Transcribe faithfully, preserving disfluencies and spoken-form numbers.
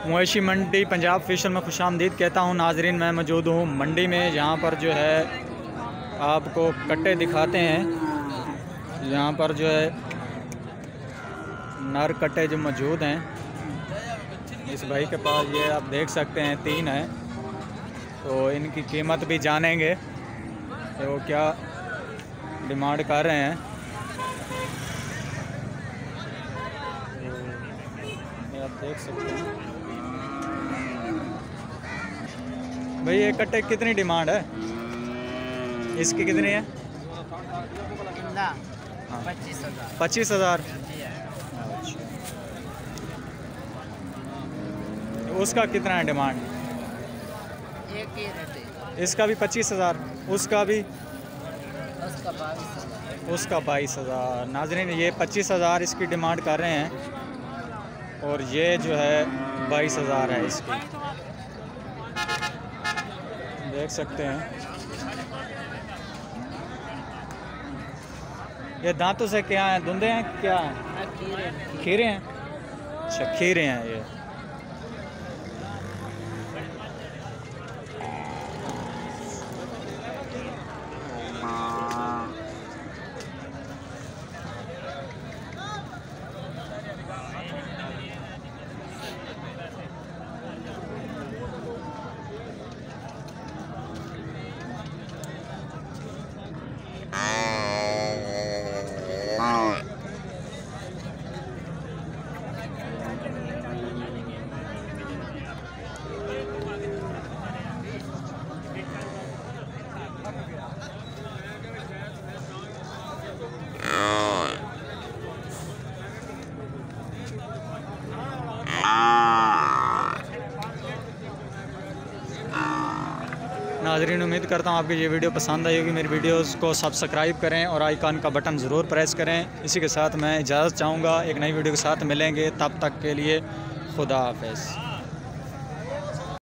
मवेशी मंडी पंजाब फिशर में खुशामदीद कहता हूँ। नाजरीन, मैं मौजूद हूँ मंडी में, जहाँ पर जो है आपको कट्टे दिखाते हैं। यहाँ पर जो है नर कट्टे जो मौजूद हैं इस भाई के पास, ये आप देख सकते हैं तीन हैं। तो इनकी कीमत भी जानेंगे तो वो क्या डिमांड कर रहे हैं। तो आप देख सकते हैं भाई, ये कट्टे कितनी डिमांड है इसकी, कितनी है? पच्चीस हज़ार पच्चीस हज़ार उसका कितना है डिमांड? एक ही रहते, इसका भी पच्चीस हज़ार, उसका भी, उसका बाईस हज़ार उसका बाईस हज़ार। नाज़रीन, ये पच्चीस हज़ार इसकी डिमांड कर रहे हैं और ये जो है बाईस हज़ार है इसकी, देख सकते हैं। ये दांतों से क्या है, धुंधे हैं क्या हैं? खीरे खीरे हैं। अच्छा, खीरे हैं ये। नाज़रीन, उम्मीद करता हूँ आपको ये वीडियो पसंद आई होगी। मेरी वीडियोस को सब्सक्राइब करें और आइकन का बटन ज़रूर प्रेस करें। इसी के साथ मैं इजाज़त चाहूँगा, एक नई वीडियो के साथ मिलेंगे, तब तक के लिए खुदा हाफ़िज़।